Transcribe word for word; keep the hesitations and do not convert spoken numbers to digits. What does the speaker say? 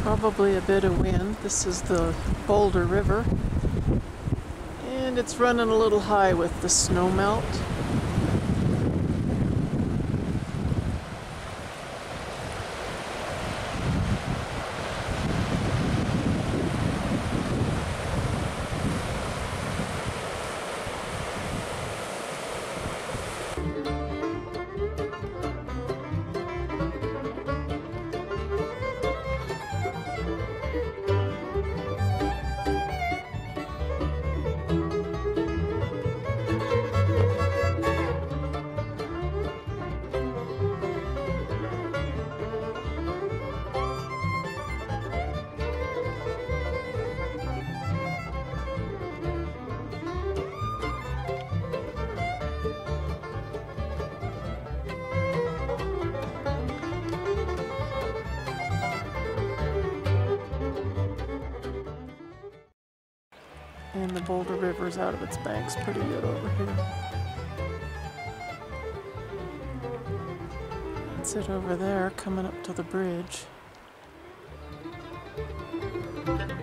Probably a bit of wind. This is the Boulder River, and it's running a little high with the snowmelt. And the Boulder River's out of its banks pretty good over here. That's it over there, coming up to the bridge.